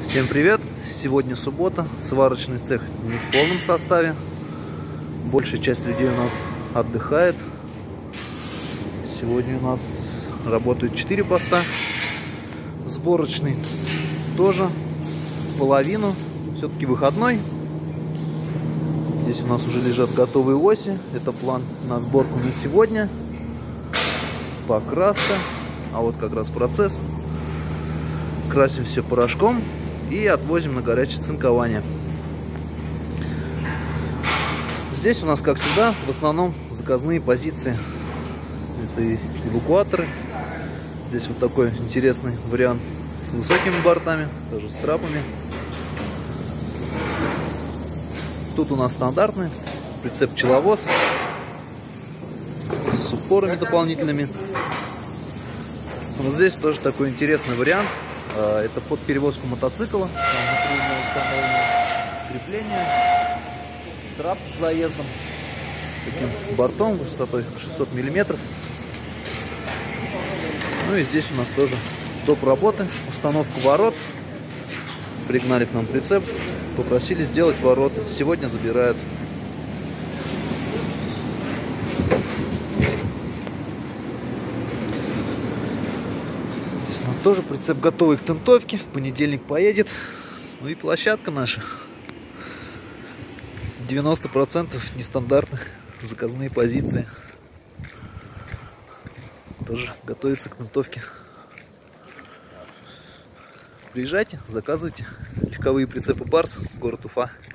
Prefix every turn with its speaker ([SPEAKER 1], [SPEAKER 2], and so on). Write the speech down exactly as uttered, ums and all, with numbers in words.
[SPEAKER 1] Всем привет! Сегодня суббота, сварочный цех не в полном составе. Большая часть людей у нас отдыхает. Сегодня у нас работают четыре поста. Сборочный тоже половину, все-таки выходной. Здесь у нас уже лежат готовые оси. Это план на сборку на сегодня. Покраска. А вот как раз процесс. Красим все порошком и отвозим на горячее цинкование. Здесь у нас, как всегда, в основном заказные позиции. Это эвакуаторы. Здесь вот такой интересный вариант с высокими бортами, тоже с трапами. Тут у нас стандартный прицеп-пчеловоз с упорами дополнительными. Вот здесь тоже такой интересный вариант. Это под перевозку мотоцикла. Внутри установлено крепление, трап с заездом, таким бортом высотой шестьсот миллиметров. Ну и здесь у нас тоже доп. Работы, установка ворот. Пригнали к нам прицеп, попросили сделать ворота. Сегодня забирают. Здесь у нас тоже прицеп готовый к тентовке. В понедельник поедет. Ну и площадка наша. девяносто процентов нестандартных заказные позиции. Тоже готовится к тентовке. Приезжайте, заказывайте. Легковые прицепы Барс, город Уфа.